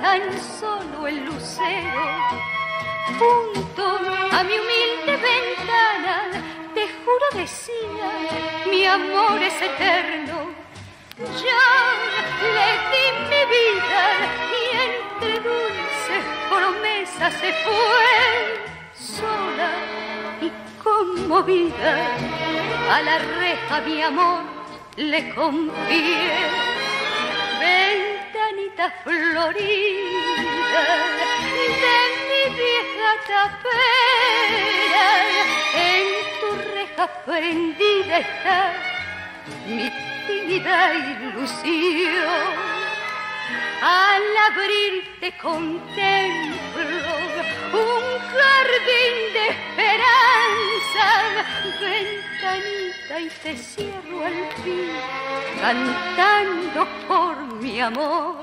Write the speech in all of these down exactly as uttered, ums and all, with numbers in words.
tan solo el lucero. Junto a mi humilde ventana, te juro decía, mi amor es eterno. Yo le di mi vida y entre dulces promesas se fue. Sola y conmovida, a la reja mi amor le confié. Ventanita florida de mi vieja tapera, en tu reja prendida está mi tímida ilusión. Al abrirte contemplo un jardín de esperanza, ventanita, y te cierro al fin, cantando por mi amor.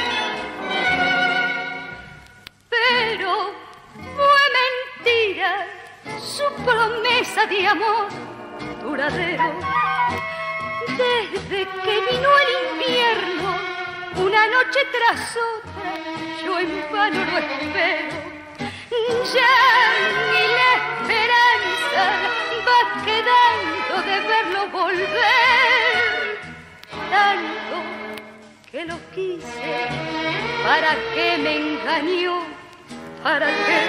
Pero fue mentira su promesa de amor duradero. Desde que vino el invierno, una noche tras otra, yo en vano lo espero. Ya ni la esperanza va quedando de verlo volver. Tanto que lo quise, ¿para qué me engañó? ¿Para qué?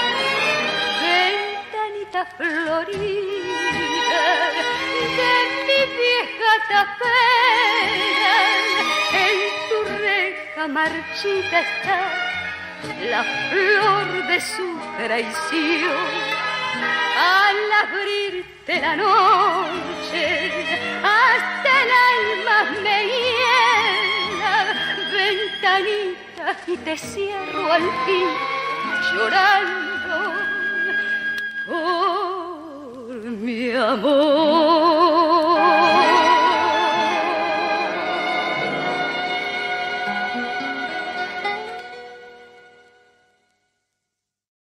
Ventanita florida de mi vieja tapera, en tu reja marchita está la flor de su traición. Al abrirte la noche, hasta el alma me hiela. Ventanita, y te cierro al fin, llorando por mi amor.